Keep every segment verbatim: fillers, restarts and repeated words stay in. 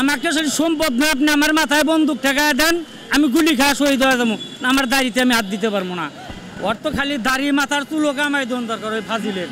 আমাকে সেই সম্পদ না, আপনি আমার মাথায় বন্দুক ঠেকায় দেন, আমি গুলি খাওয়া শহীদ হয়ে যাবো, আমার দাড়িতে আমি হাত দিতে পারবো না। ওর তো খালি দাড়ি মাথার চুলো কামাই দন দরকার, ওই ফাজিলের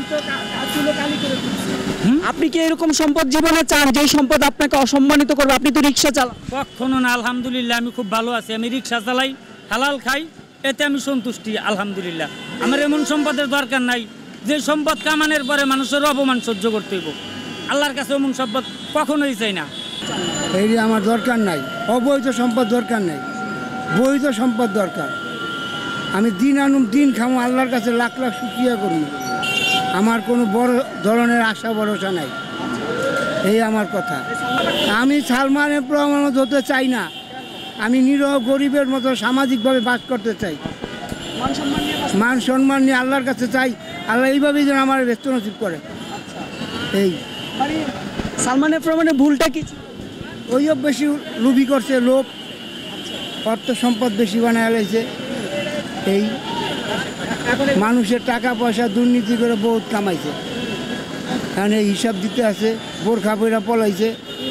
আপনি কি এরকম সম্পদ জীবনে চান যে সম্পদ আপনাকে অসম্মানিত করবে? আপনি তো রিক্সা চালান। কখনো না, আলহামদুলিল্লাহ আমি খুব ভালো আছি। আমি রিক্সা চালাই, হালাল খাই, এতে আমি সন্তুষ্টি আলহামদুলিল্লাহ। আমার এমন সম্পদের দরকার নাই যে সম্পদ কামানোর পরে মানুষের অপমান সহ্য করতে হইব। আল্লাহর কাছে এমন সম্পদ কখনোই চাই না। এই আমার দরকার নাই, অবৈধ সম্পদ দরকার নাই, বৈধ সম্পদ দরকার। আমি দিন আনুম দিন খামো, আল্লাহর কাছে লাখ লাখ শুকরিয়া করি। আমার কোনো বড় ধরনের আশা ভরসা নাই, এই আমার কথা। আমি সালমানের প্রমাণত হতে চাই না, আমি নিরহ গরিবের মতো সামাজিকভাবে বাস করতে চাই, মান সম্মান নিয়ে আল্লাহর কাছে চাই। আল্লাহ এইভাবেই যেন আমার ব্যস্ত নসিব করে। এই সালমানের প্রমাণের ভুলটা কি? ওইও বেশি লুবি করছে, লোভ, অর্থ সম্পদ বেশি বানায় লাইছে। এই মানুষের টাকা পয়সা দুর্নীতি করে বহুত কামাইছে, কারণ এই হিসাব দিতে আছে। বোরখা পয়রা পলাইছে,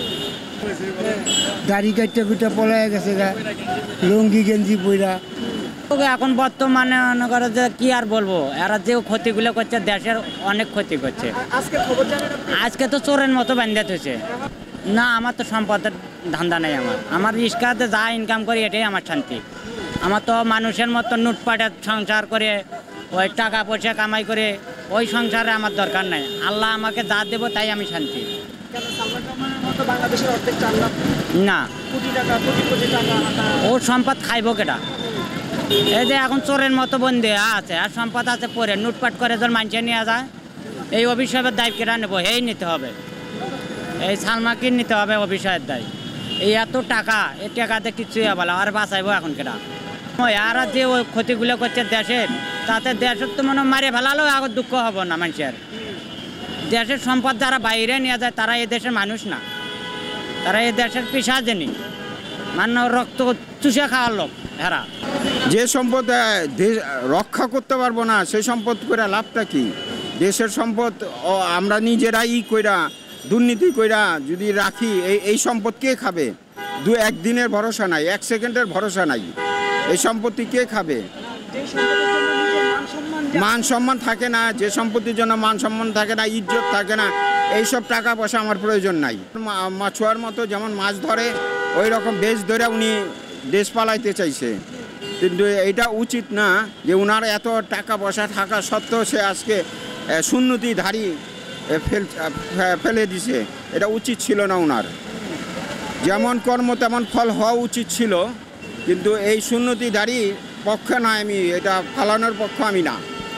দাড়ি কাটতে কুটে পলাই গেছে গা, লুঙ্গি গেঞ্জি পয়রা। এখন বর্তমানে মনে করো যে কি আর বলবো, এরা যে ক্ষতিগুলো করছে দেশের অনেক ক্ষতি করছে। আজকে তো চোরের মতো বান্ধে হয়েছে না। আমার তো সম্পদের ধান্দা নেই, আমার আমার রিস্কাতে যা ইনকাম করি এটাই আমার শান্তি। আমার তো মানুষের মতো লুটপাটের সংসার করে ওই টাকা পয়সা কামাই করে ওই সংসারে আমার দরকার নাই। আল্লাহ আমাকে যা দেবো তাই আমি শান্তি। না, ওর সম্পদ খাইব কেটা? এই যে এখন চোরের মতো বন্দি আছে, আর সম্পদ আছে পরে লুটপাট করে যখন মানুষে নিয়ে যায়, এই অভিশাপের দায় কেটা নেবো? এই নিতে হবে, এই সালমাকে নিতে হবে অভিশাপের দায়। এই এত টাকা, এই টাকাতে কিছুই বলা আর বাঁচাইবো এখন কেটা? আর যে ওই ক্ষতিগুলো করছে দেশের, তাতে দেশের তো মনে মারে ফেলালেও আগর দুঃখ হবো না মানুষের। দেশের সম্পদ যারা বাইরে নিয়ে যায় তারা এই দেশের মানুষ না, তারা এই দেশের পিসাজেনি, মানে রক্ত চুষে খাওয়ার লোক এরা। যে সম্পদ দেশ রক্ষা করতে পারবো না সেই সম্পদ করে লাভটা কি? দেশের সম্পদ আমরা নিজেরাই কইরা দুর্নীতি কইরা যদি রাখি, এই এই সম্পদ কে খাবে? দু একদিনের ভরসা নাই, এক সেকেন্ডের ভরসা নাই। এই সম্পত্তি কে খাবে? মান সম্মান থাকে না, যে সম্পত্তির জন্য মান সম্মান থাকে না, ইজ্জত থাকে না, এইসব টাকা পয়সা আমার প্রয়োজন নাই। মাছুয়ার মতো যেমন মাছ ধরে ওই রকম বেশ ধরে উনি দেশ পালাইতে চাইছে, কিন্তু এটা উচিত না যে উনার এত টাকা পয়সা থাকা সত্ত্বেও সে আজকে সুন্নতিধারী ফেল ফেলে দিছে। এটা উচিত ছিল না উনার। যেমন কর্ম তেমন ফল হওয়া উচিত ছিল, কিন্তু এই সুন্নতিধারী পক্ষে নয়, আমি এটা ফালানোর পক্ষ আমি না।